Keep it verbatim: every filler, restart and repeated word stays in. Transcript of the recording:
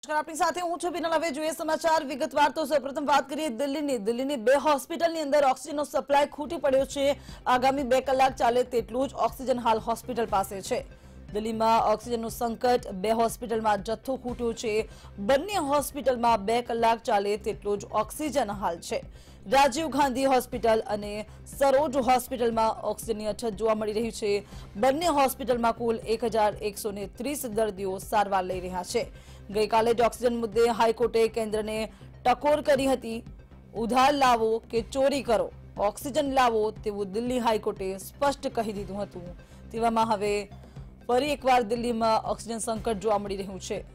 આપણી સાથે હું છું બિનલ। હવે જોઈએ સમાચાર વિગતવાર। તો સૌપ્રથમ વાત કરીએ દિલ્હીની। દિલ્હીની બે હોસ્પિટલની અંદર ઓક્સિજનનો સપ્લાય ખૂટી પડ્યો છે। આગામી બે કલાક ચાલે તેટલું જ ઓક્સિજન હાલ હોસ્પિટલ પાસે છે। દિલ્હીમાં ઓક્સિજનનું સંકટ, બે હોસ્પિટલમાં જથ્થો ખૂટ્યો છે। બંને હોસ્પિટલમાં બે કલાક ચાલે તેટલું જ ઓક્સિજન હાલ છે। રાજીવ ગાંધી હોસ્પિટલ અને સરોજ હોસ્પિટલમાં ઓક્સિજનની અછત જોવા મળી રહી છે। બંને હોસ્પિટલમાં કુલ એક હજાર એકસો ને ત્રીસ દર્દીઓ સારવાર લઈ રહ્યા છે। ગઈકાલે જ ઓક્સિજન મુદ્દે હાઈકોર્ટે કેન્દ્રને ટકોર કરી હતી। ઉધાર લાવો કે ચોરી કરો, ઓક્સિજન લાવો તેવું દિલ્હી હાઈકોર્ટે સ્પષ્ટ કહી દીધું હતું। તેવામાં હવે ફરી એકવાર દિલ્હીમાં ઓક્સિજન સંકટ જોવા મળી રહ્યું છે।